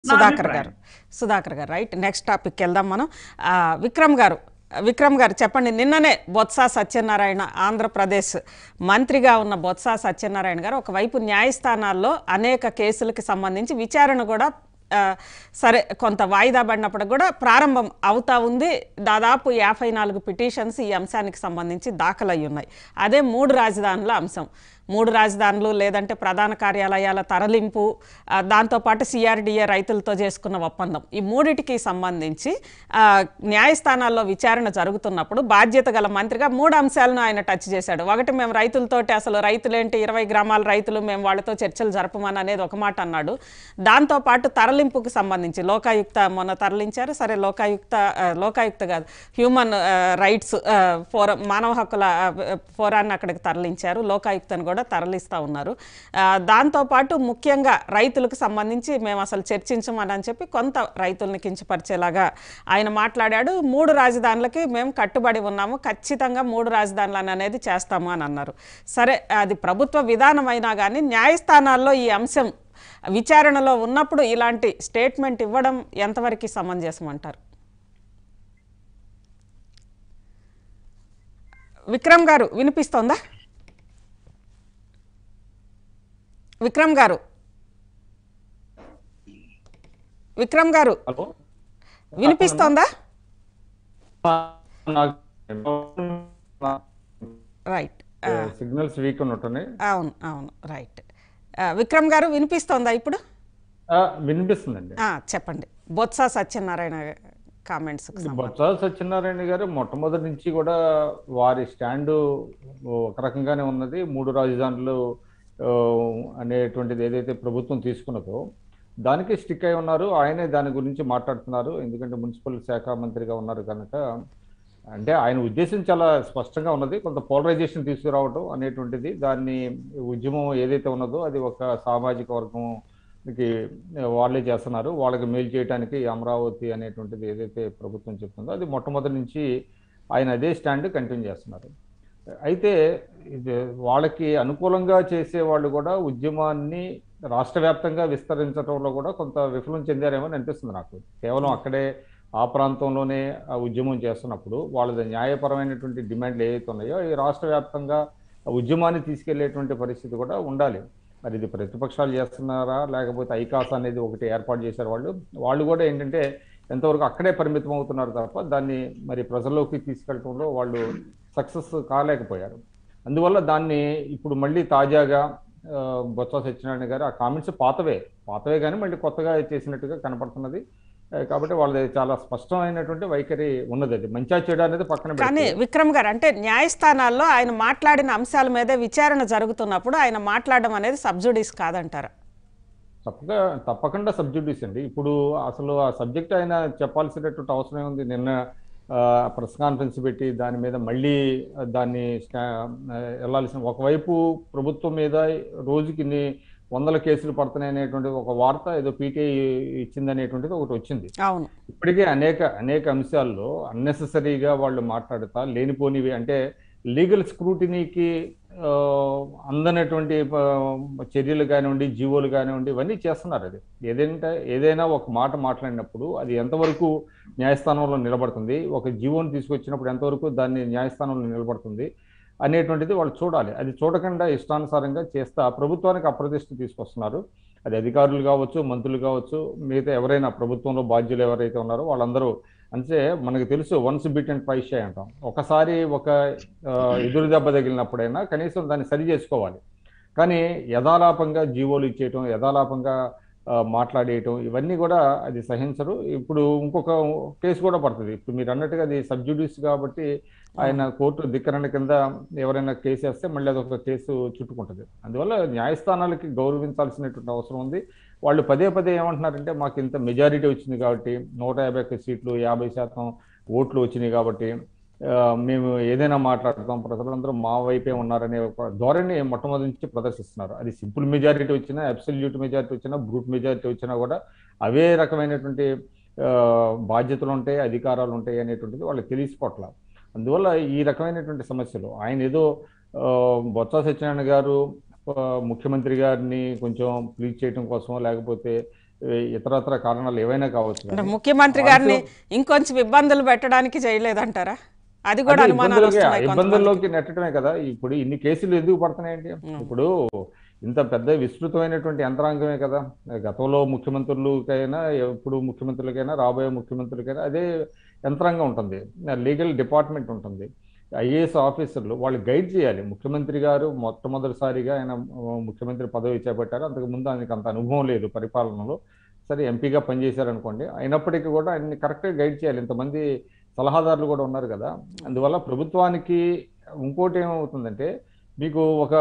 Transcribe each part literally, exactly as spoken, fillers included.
నా సుధాకర్ అభిప్రాయం. గారు సుధాకర్ గారు రైట్. నెక్స్ట్ టాపిక్ వెళ్దాం మనం. ఆ, విక్రమ్ గారు విక్రమ్ గారు చెప్పండి. నిన్ననే బొత్స సత్యనారాయణ ఆంధ్రప్రదేశ్ మంత్రిగా ఉన్న బొత్స సత్యనారాయణ గారు ఒకవైపు న్యాయస్థానాల్లో అనేక కేసులకి సంబంధించి విచారణ కూడా ఆ, సరే కొంత వాయిదా పడినప్పుడు కూడా ప్రారంభం అవుతా ఉంది. దాదాపు యాభై నాలుగు పిటిషన్స్ ఈ అంశానికి సంబంధించి దాఖలయ్యి ఉన్నాయి. అదే మూడు రాజధానుల అంశం. మూడు రాజధానులు లేదంటే ప్రధాన కార్యాలయాల తరలింపు, ఆ, దాంతోపాటు సిఆర్డిఏ రైతులతో చేసుకున్న ఒప్పందం, ఈ మూడిటికి సంబంధించి ఆ, న్యాయస్థానాల్లో విచారణ జరుగుతున్నప్పుడు బాధ్యత గల మంత్రిగా మూడు అంశాలను ఆయన టచ్ చేశాడు. ఒకటి, మేము రైతులతోటి అసలు రైతులేంటి, ఇరవై గ్రామాల రైతులు, మేము వాళ్ళతో చర్చలు జరపమని అనేది ఒక మాట అన్నాడు. దాంతోపాటు తరలింపుకు సంబంధించి లోకాయుక్త మొన్న తరలించారు. సరే లోకాయుక్త ఆ, లోకాయుక్త కాదు హ్యూమన్ ఆ, రైట్స్ ఆ, ఫోరం, మానవ హక్కుల ఆ, ఫోరాన్ని అక్కడికి తరలించారు. లోకాయుక్తను కూడా తరలిస్తూ ఉన్నారు. ఆ, దాంతోపాటు ముఖ్యంగా రైతులకు సంబంధించి మేము అసలు చర్చించమని అని చెప్పి కొంత రైతుల్ని కించపరిచేలాగా ఆయన మాట్లాడాడు. మూడు రాజధానులకి మేము కట్టుబడి ఉన్నాము, ఖచ్చితంగా మూడు రాజధానులు అనేది చేస్తాము అని అన్నారు. సరే, అది ప్రభుత్వ విధానం అయినా కానీ న్యాయస్థానాల్లో ఈ అంశం విచారణలో ఉన్నప్పుడు ఇలాంటి స్టేట్మెంట్ ఇవ్వడం ఎంతవరకు సమంజసం అంటారు? విక్రమ్ గారు వినిపిస్తోందా? విక్రమ్ గారు విక్రమ్ గారు హలో వినిపిస్తోందా? రైట్. సిగ్నల్స్ వీక్ ఉన్నట్టున్నాయి. అవును అవును రైట్. ఆ, విక్రమ్ గారు వినిపిస్తోందా ఇప్పుడు? ఆ, వినిపిస్తుందండి. ఆ, చెప్పండి. బొత్స సత్యనారాయణ కామెంట్స్. బొత్స సత్యనారాయణ గారు మొట్టమొదటి నుంచి కూడా వారి స్టాండు ఒక రకంగానే ఉన్నది. మూడు రాజధానులు ఆ, అనేటువంటిది ఏదైతే ప్రభుత్వం తీసుకున్నదో దానికి స్టిక్ అయి ఉన్నారు. ఆయనే దాని గురించి మాట్లాడుతున్నారు. ఎందుకంటే మున్సిపల్ శాఖ మంత్రిగా ఉన్నారు కనుక, అంటే ఆయన ఉద్దేశం చాలా స్పష్టంగా ఉన్నది. కొంత పోలరైజేషన్ తీసుకురావడం అనేటువంటిది, దాన్ని ఉద్యమం ఏదైతే ఉన్నదో అది ఒక సామాజిక వర్గంకి వాళ్ళే చేస్తున్నారు. వాళ్ళకి మేలు చేయడానికి అమరావతి అనేటువంటిది ఏదైతే ప్రభుత్వం చెప్తుందో అది మొట్టమొదటి నుంచి ఆయన అదే స్టాండ్ కంటిన్యూ చేస్తున్నారు. అయితే ఇది వాళ్ళకి అనుకూలంగా చేసే వాళ్ళు కూడా ఉద్యమాన్ని రాష్ట్ర వ్యాప్తంగా విస్తరించడంలో కూడా కొంత విఫలం చెందారేమో అని అనిపిస్తుంది నాకు. కేవలం అక్కడే ఆ ప్రాంతంలోనే ఆ ఉద్యమం చేస్తున్నప్పుడు వాళ్ళది న్యాయపరమైనటువంటి డిమాండ్లు ఏవైతే ఉన్నాయో ఈ రాష్ట్ర వ్యాప్తంగా ఆ ఉద్యమాన్ని తీసుకెళ్లేటువంటి పరిస్థితి కూడా ఉండాలి. మరి ఇది ప్రతిపక్షాలు చేస్తున్నారా, లేకపోతే ఐకాస్ అనేది ఒకటి ఏర్పాటు చేశారు వాళ్ళు. వాళ్ళు కూడా ఏంటంటే ఎంతవరకు అక్కడే పరిమితం అవుతున్నారు తప్ప దాన్ని మరి ప్రజల్లోకి తీసుకెళ్లడంలో వాళ్ళు సక్సెస్ కాలేకపోయారు. అందువల్ల దాన్ని ఇప్పుడు మళ్ళీ తాజాగా ఆ, బొత్స సత్యనారాయణ గారు ఆ కామెంట్స్ పాతవే పాతవే కానీ మళ్ళీ కొత్తగా చేసినట్టుగా కనపడుతున్నది. ఆ, కాబట్టి వాళ్ళది చాలా స్పష్టమైనటువంటి వైఖరి ఉన్నది. అది మంచిగా చెడు అనేది పక్కన కానీ పెడితే విక్రమ్ గారు, అంటే న్యాయస్థానాల్లో ఆయన మాట్లాడిన అంశాల మీదే విచారణ జరుగుతున్నప్పుడు ఆయన మాట్లాడడం అనేది సబ్జుడీస్ కాదంటారా? తప్పగా తప్పకుండా సబ్జెక్టివ్స్ అండి. ఇప్పుడు అసలు ఆ సబ్జెక్ట్ ఆయన చెప్పాల్సినటువంటి అవసరం ఉంది. నిన్న ప్రెస్ కాన్ఫరెన్స్ పెట్టి దాని మీద మళ్ళీ దాన్ని స్టా వెళ్ళాల్సిన, ఒకవైపు ప్రభుత్వం మీద రోజుకి ఇన్ని వందల కేసులు పడుతున్నాయి అనేటువంటి ఒక వార్త ఏదో పీటీఐ ఇచ్చిందనేటువంటిది ఒకటి వచ్చింది. అవును. ఇప్పటికే అనేక అనేక అంశాల్లో అన్నెసెసరీగా వాళ్ళు మాట్లాడుతా లేనిపోనివి, అంటే లీగల్ స్క్రూటినీకి ఆ, అందనటువంటి ఆ, చర్యలు కానివ్వండి, జీవోలు కానివ్వండి, ఇవన్నీ చేస్తున్నారు. అది ఏదంటే ఏదైనా ఒక మాట మాట్లాడినప్పుడు అది ఎంతవరకు న్యాయస్థానంలో నిలబడుతుంది, ఒక జీవోని తీసుకొచ్చినప్పుడు ఎంతవరకు దాన్ని న్యాయస్థానంలో నిలబడుతుంది అనేటువంటిది వాళ్ళు చూడాలి. అది చూడకుండా ఇష్టానుసారంగా చేస్తా ప్రభుత్వానికి అప్రతిష్ట తీసుకొస్తున్నారు. అది అధికారులు కావచ్చు, మంత్రులు కావచ్చు, మిగతా ఎవరైనా ప్రభుత్వంలో బాధ్యులు ఎవరైతే ఉన్నారో వాళ్ళందరూ. అంటే మనకు తెలుసు once bit and twice shy అంటాం. ఒకసారి ఒక ఆ, ఎదురు దెబ్బ తగిలినప్పుడైనా కనీసం దాన్ని సరి చేసుకోవాలి. కానీ యథాలాపంగా జీవోలు ఇచ్చేయటం, యథాలాపంగా ఆ, మాట్లాడేయటం, ఇవన్నీ కూడా అది సహించరు. ఇప్పుడు ఇంకొక కేసు కూడా పడుతుంది. ఇప్పుడు మీరు అన్నట్టుగా అది సబ్జుడిస్ కాబట్టి ఆయన కోర్టు ధిక్కరణ కింద ఎవరైనా కేసు వేస్తే మళ్ళీ అదొక కేసు చుట్టుకుంటుంది. అందువల్ల న్యాయస్థానాలకి గౌరవించాల్సినటువంటి అవసరం ఉంది. వాళ్ళు పదే పదే ఏమంటున్నారంటే మాకు ఇంత మెజారిటీ వచ్చింది కాబట్టి, నూట యాభై ఒక్క సీట్లు యాభై శాతం ఓట్లు వచ్చినాయి కాబట్టి ఆ, మేము ఏదైనా మాట్లాడతాం, ప్రజలందరూ మా వైపే ఉన్నారనే ఒక ధోరణి మొట్టమొదటి నుంచి ప్రదర్శిస్తున్నారు. అది సింపుల్ మెజారిటీ వచ్చినా, అబ్సల్యూట్ మెజారిటీ వచ్చినా, బ్రూట్ మెజారిటీ వచ్చినా కూడా అవే రకమైనటువంటి ఆ, బాధ్యతలు ఉంటాయి, అధికారాలు ఉంటాయి అనేటువంటిది వాళ్ళకి తెలిసిపోట్ల. అందువల్ల ఈ రకమైనటువంటి సమస్యలు ఆయన ఏదో ఆ, బొత్స సత్యనారాయణ గారు ఆ, ముఖ్యమంత్రి గారిని కొంచెం ప్లీజ్ చేయడం కోసం, లేకపోతే ఇతరత్ర కారణాలు ఏవైనా కావచ్చు. అంటే ముఖ్యమంత్రి గారిని ఇంకొంచెం ఇబ్బందులు పెట్టడానికి చేయలేదంటారా? అది కూడా అనుమానాలు వస్తున్నాయి. ఇబ్బందుల్లోకి నెట్టడమే కదా. ఇప్పుడు ఇన్ని కేసులు ఎందుకు పడుతున్నాయండి? ఇప్పుడు ఇంత పెద్ద విస్తృతమైనటువంటి యంత్రాంగమే కదా. గతంలో ముఖ్యమంత్రులకైనా, ఎప్పుడు ముఖ్యమంత్రులకైనా, రాబోయే ముఖ్యమంత్రులకైనా అదే యంత్రాంగం ఉంటుంది. లీగల్ డిపార్ట్మెంట్ ఉంటుంది. ఐఏఎస్ ఆఫీసర్లు వాళ్ళు గైడ్ చేయాలి. ముఖ్యమంత్రి గారు మొట్టమొదటిసారిగా ఆయన ముఖ్యమంత్రి పదవి చేపట్టారు. అంతకుముందు ఆయనకు అంత అనుభవం లేదు పరిపాలనలో. సరే ఎంపీగా పనిచేశారనుకోండి, అయినప్పటికీ కూడా ఆయన్ని కరెక్ట్గా గైడ్ చేయాలి. ఇంతమంది సలహాదారులు కూడా ఉన్నారు కదా. అందువల్ల ప్రభుత్వానికి ఇంకోటి ఏమవుతుందంటే, మీకు ఒక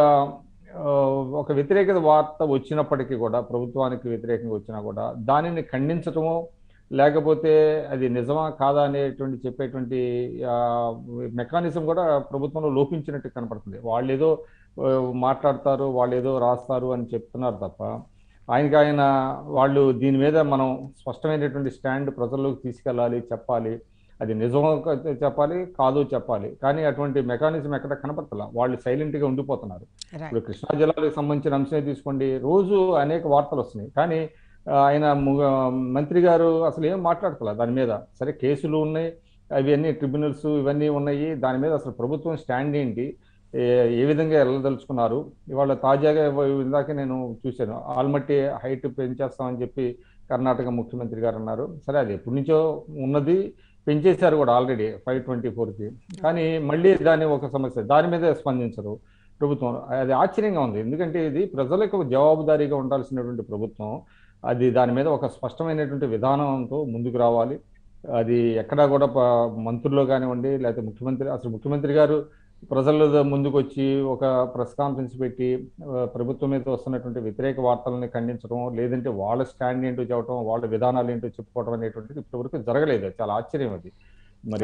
ఒక వ్యతిరేక వార్త వచ్చినప్పటికీ కూడా, ప్రభుత్వానికి వ్యతిరేకంగా వచ్చినా కూడా దానిని ఖండించటము, లేకపోతే అది నిజమా కాదా అనేటువంటి చెప్పేటువంటి మెకానిజం కూడా ప్రభుత్వంలో లోపించినట్టు కనపడుతుంది. వాళ్ళు ఏదో మాట్లాడతారు, వాళ్ళు ఏదో రాస్తారు అని చెప్తున్నారు తప్ప, ఆయనకి ఆయన వాళ్ళు దీని మీద మనం స్పష్టమైనటువంటి స్టాండ్ ప్రజల్లోకి తీసుకెళ్ళాలి, చెప్పాలి, అది నిజం చెప్పాలి, కాదు చెప్పాలి. కానీ అటువంటి మెకానిజం ఎక్కడ కనపడతలా. వాళ్ళు సైలెంట్గా ఉండిపోతున్నారు. ఇప్పుడు కృష్ణా జిల్లాలకు సంబంధించిన అంశమే తీసుకోండి, రోజు అనేక వార్తలు వస్తున్నాయి, కానీ ఆయన మంత్రి గారు అసలు ఏం మాట్లాడతలా దాని మీద. సరే కేసులు ఉన్నాయి, అవన్నీ ట్రిబ్యునల్స్ ఇవన్నీ ఉన్నాయి, దాని మీద అసలు ప్రభుత్వం స్టాండ్ ఏంటి, ఏ విధంగా వెళ్ళదలుచుకున్నారు. ఇవాళ తాజాగా ఇందాక నేను చూశాను, ఆల్మట్టి హైట్ పెంచేస్తామని చెప్పి కర్ణాటక ముఖ్యమంత్రి గారు అన్నారు. సరే అది ఎప్పటి నుంచో ఉన్నది, పెంచేశారు కూడా ఆల్రెడీ ఫైవ్ ట్వంటీ ఫోర్కి. కానీ మళ్ళీ దాని ఒక సమస్య, దాని మీద స్పందించరు ప్రభుత్వం. అది ఆశ్చర్యంగా ఉంది. ఎందుకంటే ఇది ప్రజలకు జవాబుదారీగా ఉండాల్సినటువంటి ప్రభుత్వం. అది దాని మీద ఒక స్పష్టమైనటువంటి విధానంతో ముందుకు రావాలి. అది ఎక్కడా కూడా మంత్రుల్లో కానివ్వండి, లేకపోతే ముఖ్యమంత్రి, అసలు ముఖ్యమంత్రి గారు ప్రజల ముందుకు వచ్చి ఒక ప్రెస్ కాన్ఫరెన్స్ పెట్టి ప్రభుత్వం మీద వస్తున్నటువంటి వ్యతిరేక వార్తలని ఖండించడం, లేదంటే వాళ్ళ స్టాండ్ ఏంటో చెప్పడం, వాళ్ళ విధానాలు ఏంటో చెప్పుకోవడం అనేటువంటిది ఇప్పటివరకు జరగలేదు. చాలా ఆశ్చర్యం అది. మరి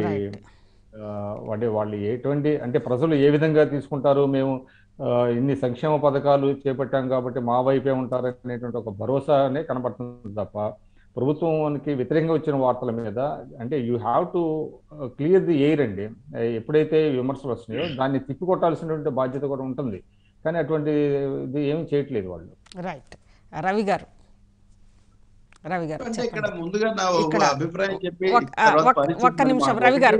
అంటే వాళ్ళు ఎటువంటి, అంటే ప్రజలు ఏ విధంగా తీసుకుంటారు, మేము ఇన్ని సంక్షేమ పథకాలు చేపట్టాం కాబట్టి మా వైపే ఉంటారు అనేటువంటి ఒక భరోసానే కనబడుతుంది తప్ప, ప్రభుత్వానికి వ్యతిరేకంగా వచ్చిన వార్తల మీద అంటే you have to clear the air అండి. ఎప్పుడైతే విమర్శలు వస్తున్నాయో దాన్ని తిప్పికొట్టాల్సినటువంటి బాధ్యత కూడా ఉంటుంది. కానీ అటువంటి ఇది ఏమీ చేయట్లేదు వాళ్ళు. రైట్. రవి గారు రవి గారు ఇక్కడ ముందుగా నా అభిప్రాయం చెప్పి ఒక్క నిమిషం రవి గారు,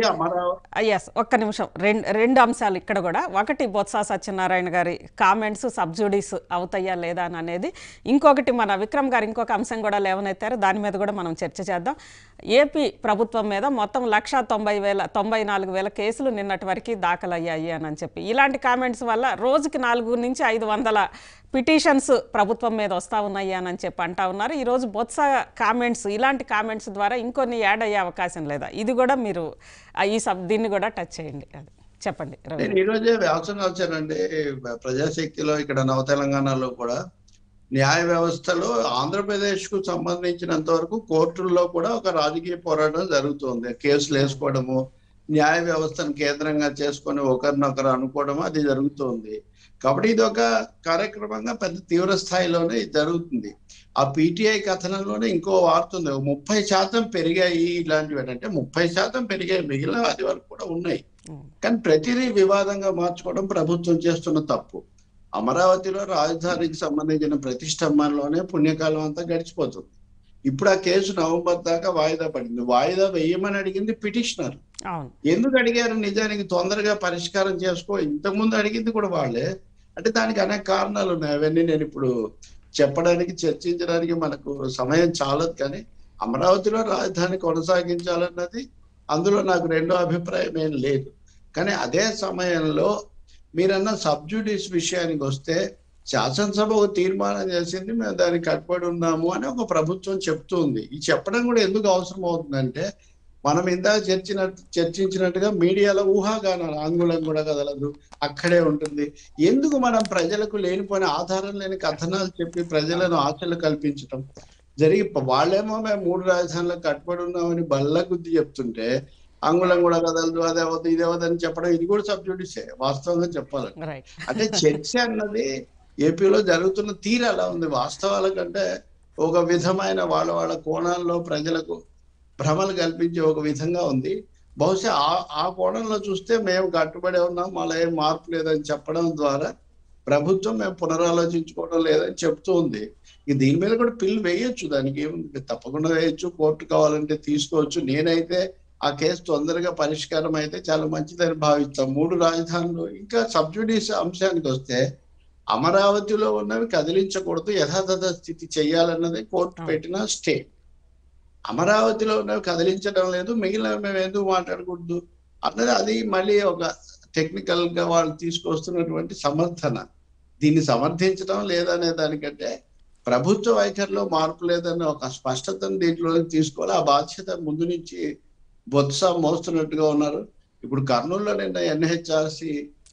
ఎస్ ఒక్క నిమిషం. రెండు రెండు అంశాలు ఇక్కడ కూడా. ఒకటి బొత్స సత్యనారాయణ గారి కామెంట్స్ సబ్జుడీస్ అవుతాయా లేదా అని అనేది. ఇంకొకటి మన విక్రమ్ గారు ఇంకొక అంశం కూడా లేవనెత్తారు, దాని మీద కూడా మనం చర్చ చేద్దాం. ఏపీ ప్రభుత్వం మీద మొత్తం లక్ష తొంభై వేల తొంభై నాలుగు వేల కేసులు నిన్నటి వరకు దాఖలయ్యాయి అని చెప్పి, ఇలాంటి కామెంట్స్ వల్ల రోజుకి నాలుగు నుంచి ఐదు వందల పిటిషన్స్ ప్రభుత్వం మీద వస్తూ ఉన్నాయి అని చెప్పి అంటా ఉన్నారు. ఈరోజు బొత్స కామెంట్స్, ఇలాంటి కామెంట్స్ ద్వారా ఇంకొన్ని యాడ్ అయ్యే అవకాశం లేదా? ఇది కూడా మీరు ఈ సబ్ దీన్ని కూడా టచ్ చేయండి. అది చెప్పండి. నేను ఈరోజే వ్యాసం వచ్చానండి ప్రజాశక్తిలో, ఇక్కడ నవ తెలంగాణలో కూడా న్యాయ వ్యవస్థలో ఆంధ్రప్రదేశ్కు సంబంధించినంత వరకు కోర్టుల్లో కూడా ఒక రాజకీయ పోరాటం జరుగుతుంది. కేసులు వేసుకోవడము, న్యాయ వ్యవస్థను కేంద్రంగా చేసుకొని ఒకరినొకరు అనుకోవడము అది జరుగుతుంది. కాబట్టి ఇది ఒక కార్యక్రమంగా పెద్ద తీవ్ర స్థాయిలోనే జరుగుతుంది. ఆ పీటీఐ కథనంలోనే ఇంకో వార్త ఉంది, ముప్పై శాతం పెరిగాయి ఇలాంటివి అంటే ముప్పై శాతం పెరిగాయి, మిగిలిన అది వరకు కూడా ఉన్నాయి. కానీ ప్రతిదీ వివాదంగా మార్చుకోవడం ప్రభుత్వం చేస్తున్న తప్పు. అమరావతిలో రాజధానికి సంబంధించిన ప్రతిష్టంభనలోనే పుణ్యకాలం అంతా గడిచిపోతుంది. ఇప్పుడు ఆ కేసు నవంబర్ దాకా వాయిదా పడింది. వాయిదా వేయమని అడిగింది పిటిషనర్. ఎందుకు అడిగారు? నిజానికి తొందరగా పరిష్కారం చేసుకో, ఇంతకుముందు అడిగింది కూడా వాళ్ళే. అంటే దానికి అనేక కారణాలు ఉన్నాయి, అవన్నీ నేను ఇప్పుడు చెప్పడానికి చర్చించడానికి మనకు సమయం చాలదు. కానీ అమరావతిలో రాజధాని కొనసాగించాలన్నది అందులో నాకు రెండో అభిప్రాయం ఏం లేదు. కానీ అదే సమయంలో మీరన్న సబ్జుడిస్ విషయానికి వస్తే, శాసనసభ ఒక తీర్మానం చేసింది, మేము దానికి కట్టుబడి ఉన్నాము అని ఒక ప్రభుత్వం చెప్తుంది. ఈ చెప్పడం కూడా ఎందుకు అవసరం అవుతుందంటే, మనం ఇందాక చర్చిన చర్చించినట్టుగా మీడియాలో ఊహాగానాలు, ఆంగ్లం కూడా కదలదు, అక్కడే ఉంటుంది. ఎందుకు మనం ప్రజలకు లేనిపోయిన ఆధారం లేని కథనాలు చెప్పి ప్రజలను ఆశలు కల్పించడం జరిగి, వాళ్ళేమో మేము మూడు రాజధానులకు కట్టుబడి ఉన్నామని బల్ల గుద్ది చెప్తుంటే, ఆంగ్లం కూడా కదలదు, అదే అవద్దు ఇదే అవద్దని చెప్పడం, ఇది కూడా సబ్జుడిసే వాస్తవంగా చెప్పాలంటే. అంటే చర్చ అన్నది ఏపీలో జరుగుతున్న తీరు అలా ఉంది. వాస్తవాల కంటే ఒక విధమైన వాళ్ళ వాళ్ళ కోణాల్లో ప్రజలకు భ్రమలు కల్పించే ఒక విధంగా ఉంది. బహుశా ఆ ఆ కోణంలో చూస్తే మేము కట్టుబడి ఉన్నాం, మళ్ళీ ఏం మార్పు లేదని చెప్పడం ద్వారా ప్రభుత్వం మేము పునరాలోచించుకోవడం లేదని చెప్తూ ఉంది. ఇక దీని మీద కూడా పిల్లు వేయొచ్చు, దానికి ఏముంది, తప్పకుండా వేయొచ్చు, కోర్టు కావాలంటే తీసుకోవచ్చు. నేనైతే ఆ కేసు తొందరగా పరిష్కారం అయితే చాలా మంచిదని భావిస్తాం. మూడు రాజధానులు. ఇంకా సబ్జుడిస్ అంశానికి వస్తే అమరావతిలో ఉన్నవి కదిలించకూడదు, యథాతథ స్థితి చేయాలన్నది కోర్టు పెట్టిన స్టే. అమరావతిలో ఉన్నవి కదిలించడం లేదు, మిగిలినవి మేము ఎందుకు మాట్లాడకూడదు అన్నది అది మళ్ళీ ఒక టెక్నికల్ గా వాళ్ళు తీసుకొస్తున్నటువంటి సమర్థన. దీన్ని సమర్థించడం లేదనే దానికంటే ప్రభుత్వ వైఖరిలో మార్పు లేదన్న ఒక స్పష్టతను దీంట్లో తీసుకోవాలి. ఆ బాధ్యత ముందు నుంచి బొత్స మోస్తున్నట్టుగా ఉన్నారు. ఇప్పుడు కర్నూలులో నిన్న ఎన్హెచ్ఆర్సి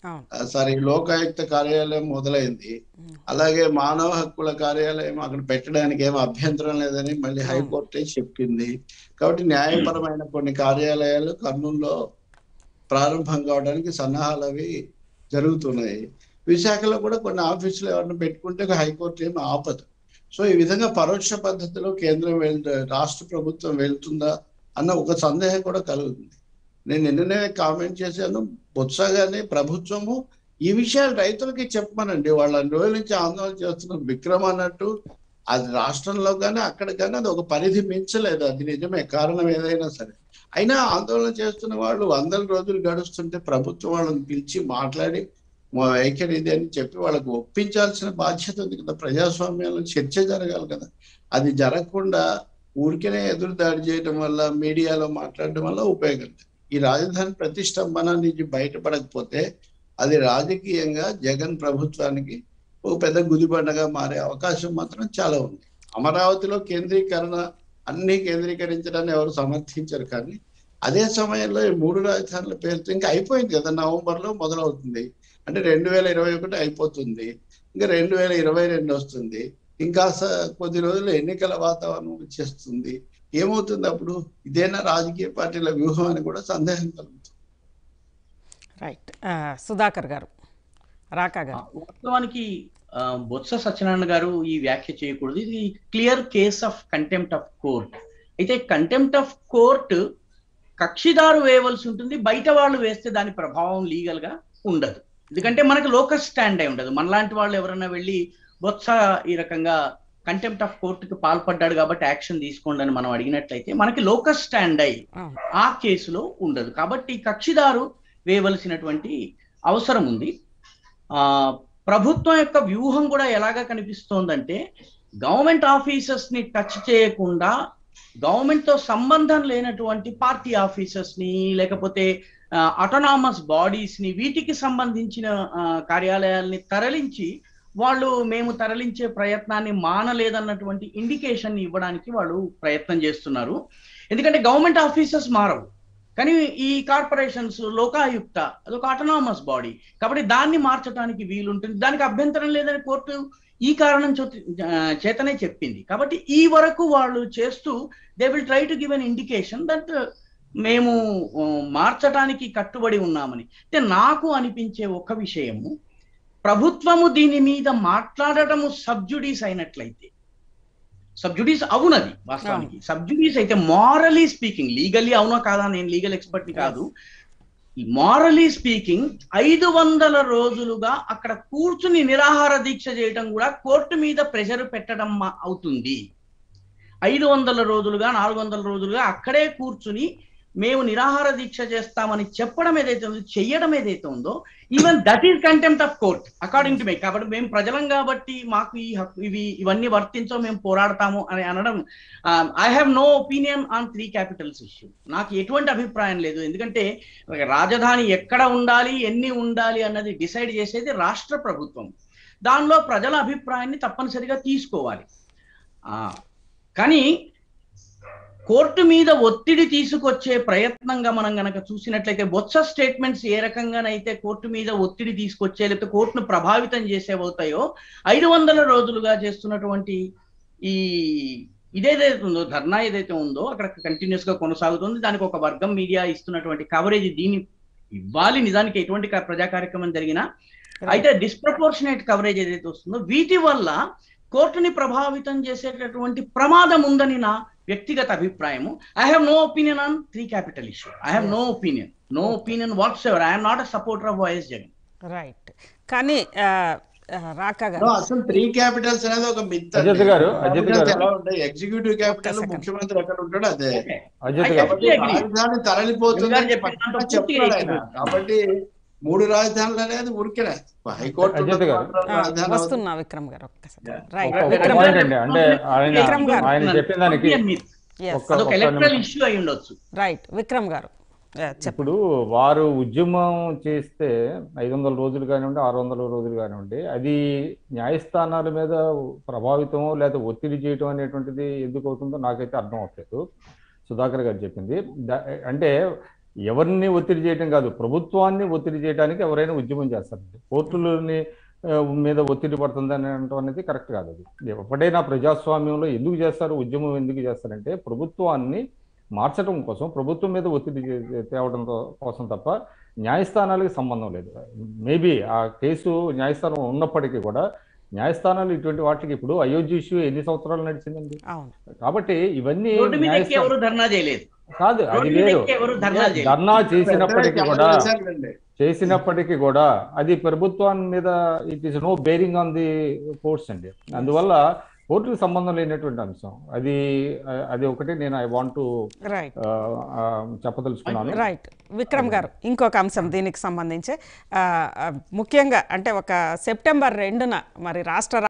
సారీ లోకాయుక్త కార్యాలయం మొదలైంది. అలాగే మానవ హక్కుల కార్యాలయం అక్కడ పెట్టడానికి ఏం అభ్యంతరం లేదని మళ్ళీ హైకోర్టే చెప్పింది. కాబట్టి న్యాయపరమైన కొన్ని కార్యాలయాలు కర్నూలులో ప్రారంభం కావడానికి సన్నాహాలు అవి జరుగుతున్నాయి. విశాఖలో కూడా కొన్ని ఆఫీసులు ఎవరిని పెట్టుకుంటే హైకోర్టు ఏమి ఆపదు. సో ఈ విధంగా పరోక్ష పద్ధతిలో కేంద్రం వెళ్తూ రాష్ట్ర ప్రభుత్వం వెళ్తుందా అన్న ఒక సందేహం కూడా కలుగుతుంది. నేను నిన్ననే కామెంట్ చేశాను, బొత్స గాని ప్రభుత్వము ఈ విషయాలు రైతులకి చెప్పమనండి. వాళ్ళ రోజుల నుంచి ఆందోళన చేస్తున్న విక్రమ్ అన్నట్టు అది రాష్ట్రంలో కానీ అక్కడ కానీ అది ఒక పరిధి మించలేదు. అది నిజమే, కారణం ఏదైనా సరే. అయినా ఆందోళన చేస్తున్న వాళ్ళు వందల రోజులు గడుస్తుంటే ప్రభుత్వం వాళ్ళని పిలిచి మాట్లాడి మా వైఖరి ఇది అని చెప్పి వాళ్ళకు ఒప్పించాల్సిన బాధ్యత ఉంది కదా. ప్రజాస్వామ్యంలో చర్చ జరగాలి కదా. అది జరగకుండా ఊరికనే ఎదురు దాడి చేయడం వల్ల, మీడియాలో మాట్లాడడం వల్ల ఉపయోగం లేదు. ఈ రాజధాని ప్రతిష్టంభన నుంచి బయటపడకపోతే అది రాజకీయంగా జగన్ ప్రభుత్వానికి ఒక పెద్ద గుదిబండగా మారే అవకాశం మాత్రం చాలా ఉంది. అమరావతిలో కేంద్రీకరణ అన్ని కేంద్రీకరించడాన్ని ఎవరు సమర్థించరు, కానీ అదే సమయంలో ఈ మూడు రాజధానుల పేరుతో ఇంకా అయిపోయింది కదా. నవంబర్ లో మొదలవుతుంది అంటే రెండు వేల ఇరవై ఒకటి అయిపోతుంది, ఇంకా రెండు వేల ఇరవై రెండు వస్తుంది, ఇంకా కొద్ది రోజులు ఎన్నికల వాతావరణం వచ్చేస్తుంది. ఏమవుతుంది అప్పుడు? ఇదేనా రాజకీయ పార్టీల వ్యూహం అని కూడా సందేహం కలుగుతుంది. రైట్, సుధాకర్ గారు, రాకా గారు. వాస్తవానికి బొత్స సత్యనారాయణ గారు ఈ వ్యాఖ్య చేయకూడదు. ఇది clear case of contempt of court. అయితే కంటెంప్ట్ ఆఫ్ కోర్ట్ కక్షిదారు వేయవలసి ఉంటుంది, బయట వాళ్ళు వేస్తే దాని ప్రభావం లీగల్ గా ఉండదు. ఎందుకంటే మనకు లోకస్ స్టాండ్ అయి ఉండదు. మనలాంటి వాళ్ళు ఎవరైనా వెళ్ళి బొత్స ఈ రకంగా కంటెంప్ట్ ఆఫ్ కోర్టుకి పాల్పడ్డాడు కాబట్టి యాక్షన్ తీసుకోండి అని మనం అడిగినట్లయితే మనకి లోకస్ స్టాండ్ అయి ఆ కేసులో ఉండదు. కాబట్టి కక్షిదారు వేయవలసినటువంటి అవసరం ఉంది. ఆ ప్రభుత్వం యొక్క వ్యూహం కూడా ఎలాగా కనిపిస్తోందంటే, గవర్నమెంట్ ఆఫీసర్స్ ని టచ్ చేయకుండా గవర్నమెంట్ తో సంబంధం లేనటువంటి పార్టీ ఆఫీసర్స్ ని, లేకపోతే ఆటోనామస్ బాడీస్ ని, వీటికి సంబంధించిన కార్యాలయాల్ని తరలించి వాళ్ళు మేము తరలించే ప్రయత్నాన్ని మానలేదన్నటువంటి ఇండికేషన్ ఇవ్వడానికి వాళ్ళు ప్రయత్నం చేస్తున్నారు. ఎందుకంటే గవర్నమెంట్ ఆఫీసర్స్ మారవు, కానీ ఈ కార్పొరేషన్స్, లోకాయుక్త అదొక ఆటోనామస్ బాడీ కాబట్టి దాన్ని మార్చడానికి వీలుంటుంది. దానికి అభ్యంతరం లేదని కోర్టు ఈ కారణం చేతనే చెప్పింది. కాబట్టి ఈ వరకు వాళ్ళు చేస్తూ they will try to give an indication that మేము మార్చడానికి కట్టుబడి ఉన్నామని. అంటే నాకు అనిపించే ఒక విషయము, ప్రభుత్వము దీని మీద మాట్లాడటము సబ్జుడీస్ అయినట్లయితే, సబ్జుడీస్ అవునది వాస్తవానికి సబ్జుడీస్ అయితే, మారలీ స్పీకింగ్, లీగల్లీ అవునో కాదా, నేను లీగల్ ఎక్స్పర్ట్ ని కాదు, మారలీ స్పీకింగ్ ఐదు వందల రోజులుగా అక్కడ కూర్చుని నిరాహార దీక్ష చేయడం కూడా కోర్టు మీద ప్రెషర్ పెట్టడం అవుతుంది. ఐదు వందల రోజులుగా నాలుగు వందల రోజులుగా అక్కడే కూర్చుని మేము నిరాహార దీక్ష చేస్తామని చెప్పడం ఏదైతే ఉందో, చెయ్యడం ఏదైతే ఉందో, even that is contempt of court according to me. కాబట్టి మేము ప్రజలం కాబట్టి మాకు ఈ ఇవి ఇవన్నీ వర్తించో, మేము పోరాడతాము అని అనడం, I have no opinion on three capitals issue. నాకు ఎటువంటి అభిప్రాయం లేదు. ఎందుకంటే రాజధాని ఎక్కడ ఉండాలి, ఎన్ని ఉండాలి అన్నది డిసైడ్ చేసేది రాష్ట్ర ప్రభుత్వం. దానిలో ప్రజల అభిప్రాయాన్ని తప్పనిసరిగా తీసుకోవాలి. కానీ కోర్టు మీద ఒత్తిడి తీసుకొచ్చే ప్రయత్నంగా మనం గనక చూసినట్లయితే, బొత్స స్టేట్మెంట్స్ ఏ రకంగానైతే కోర్టు మీద ఒత్తిడి తీసుకొచ్చే, లేకపోతే కోర్టును ప్రభావితం చేసేవవుతాయో, ఐదు వందల రోజులుగా చేస్తున్నటువంటి ఈ ఇదేదైతే ఉందో, ధర్నా ఏదైతే ఉందో అక్కడ కంటిన్యూస్ గా కొనసాగుతుంది. దానికి ఒక వర్గం మీడియా ఇస్తున్నటువంటి కవరేజ్ దీన్ని ఇవ్వాలి. నిజానికి ఎటువంటి ప్రజా కార్యక్రమం జరిగినా అయితే డిస్ప్రపోర్షనేట్ కవరేజ్ ఏదైతే వస్తుందో, వీటి వల్ల కోర్టుని ప్రభావితం చేసేటటువంటి ప్రమాదం ఉందని నా వ్యక్తిగత అభిప్రాయము. I have no opinion on three capital issue. I have no opinion no opinion whatsoever. I'm not a supporter of YS Jagan. Right. కానీ రాకా గారు. No, అసలు త్రీ క్యాపిటల్స్ అనేది ఒక మిత్ అజిత్ గారు అజిత్ గారు ఎలా ఉంటాయి, ఎగ్జిక్యూటివ్ క్యాపిటల్ second. ముఖ్యమంత్రి ఎక్కడ ఉంటాడో అదే. అజిత్ I గారు absolutely agree. రాజధాని తరలిపోతుంది గారు చెప్పిన దాంట్లో పక్కా పూర్తిగా చెప్తాడు ఆయన. ఏకీభవిస్తాను. కాబట్టి మూడు రాజధానులు అనేది ఊరికే హైకోర్టు అజిత్ ఉన్నంత గారు. మాత్రాన ఆ, రాజధాని అవుతుంది. వస్తున్నా విక్రమ్ గారు ఒక్కసారి. Yeah. రైట్ ఒక విక్రమ్ పాయింట్ గారు. అండి, అంటే ఆయన విక్రమ్ గారు. ఆయన చెప్పిన దానికి Yes. ఒక్క- అదొక ఒక్క ఎలక్ట్రల్ నిమిషం. ఇష్యూ అయి ఉండొచ్చు. రైట్ విక్రమ్ గారు చెప్పండి. ఇప్పుడు వారు ఉద్యమం చేస్తే ఐదు వందల రోజులు కానివ్వండి, ఆరు వందల రోజులు కానివ్వండి, అది న్యాయస్థానాల మీద ప్రభావితం లేదా ఒత్తిడి చేయటం అనేటువంటిది ఎందుకు అవుతుందో నాకైతే అర్థం అవట్లేదు. సుధాకర్ గారు చెప్పింది ద- అంటే ఎవరిని ఒత్తిడి చేయటం కాదు, ప్రభుత్వాన్ని ఒత్తిడి చేయడానికి ఎవరైనా ఉద్యమం చేస్తారండి. కోర్టులని ఆ, మీద ఒత్తిడి పడుతుంది అని అనడం అనేది కరెక్ట్ కాదు. అది ఎప్పుడైనా ప్రజాస్వామ్యంలో ఎందుకు చేస్తారు, ఉద్యమం ఎందుకు చేస్తారంటే ప్రభుత్వాన్ని మార్చడం కోసం, ప్రభుత్వం మీద ఒత్తిడి చే- తేవడం తో- కోసం తప్ప న్యాయస్థానాలకు సంబంధం లేదు. మేబీ ఆ కేసు న్యాయస్థానం ఉన్నప్పటికీ కూడా న్యాయస్థానాలు ఇటువంటి వాటికి, ఇప్పుడు అయోధ్య ఇష్యూ ఎన్ని సంవత్సరాలు నడిచిందండి. అవును కాబట్టి ఇవన్నీ రోడ్డు మీద ఎక్కి న్యాయస్థానం ఎవరు ధర్నా చేయలేదు. కాదు, అది రోడ్డు మీద వేరు. ఎక్కి ఎవరు ధర్నా చేయలేదు. ధర్నా చేసినప్పటికీ చాలా కూడా చేశారులేండి. చేసినప్పటికీ కూడా అది ప్రభుత్వాన్ని మీద it is no bearing on the courts అండి. అందువల్ల కోర్టుకు సంబంధం లేనటువంటి అంశం అది. అది ఒకటి నేను ఐ వాంట్ టు రైట్ చెప్పదలుచుకున్నాను. రైట్ విక్రమ్ గారు ఇంకొక అంశం దీనికి సంబంధించి ఆ, ఆ, ముఖ్యంగా అంటే ఒక సెప్టెంబర్ రెండున మరి రాష్ట్ర